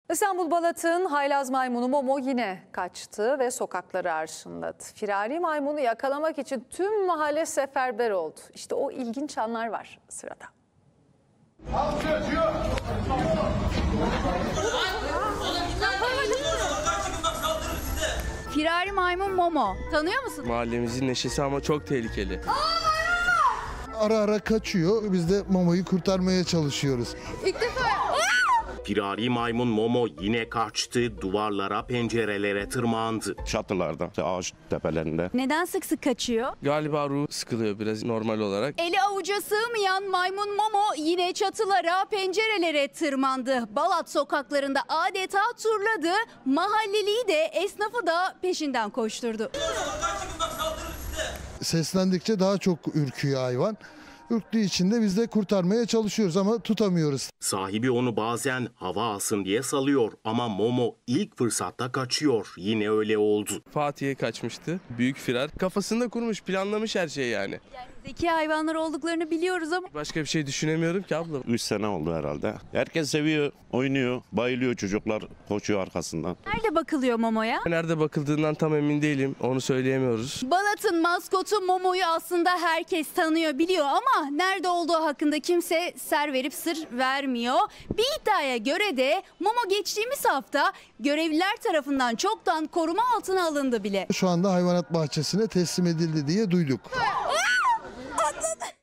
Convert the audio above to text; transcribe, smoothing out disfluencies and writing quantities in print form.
İstanbul Balat'ın haylaz maymunu Momo yine kaçtı ve sokakları arşınladı. Firari maymunu yakalamak için tüm mahalle seferber oldu. İşte o ilginç anlar var sırada. Firari maymun Momo. Tanıyor musun? Mahallemizin neşesi ama çok tehlikeli. Ara ara kaçıyor. Biz de Momo'yu kurtarmaya çalışıyoruz. İlk defa. Firari maymun Momo yine kaçtı, duvarlara, pencerelere tırmandı. Çatılarda, ağaç tepelerinde. Neden sık sık kaçıyor? Galiba ruhu sıkılıyor biraz normal olarak. Eli avuca sığmayan maymun Momo yine çatılara, pencerelere tırmandı. Balat sokaklarında adeta turladı. Mahalleliyi de esnafı da peşinden koşturdu. Seslendikçe daha çok ürküyor hayvan. Ürktüğü için de biz de kurtarmaya çalışıyoruz ama tutamıyoruz. Sahibi onu bazen hava alsın diye salıyor ama Momo ilk fırsatta kaçıyor. Yine öyle oldu. Fatih'e kaçmıştı. Büyük firar. Kafasında kurmuş, planlamış her şeyi yani. Zeki hayvanlar olduklarını biliyoruz ama Başka bir şey düşünemiyorum ki abla. 3 sene oldu herhalde. Herkes seviyor, oynuyor, bayılıyor, çocuklar koşuyor arkasından. nerede bakılıyor Momo'ya? Nerede bakıldığından tam emin değilim. Onu söyleyemiyoruz. Balat'ın maskotu Momo'yu aslında herkes tanıyor, biliyor ama nerede olduğu hakkında kimse ser verip sır vermiyor. Bir iddiaya göre de Momo geçtiğimiz hafta görevliler tarafından çoktan koruma altına alındı bile. Şu anda hayvanat bahçesine teslim edildi diye duyduk. Atladı.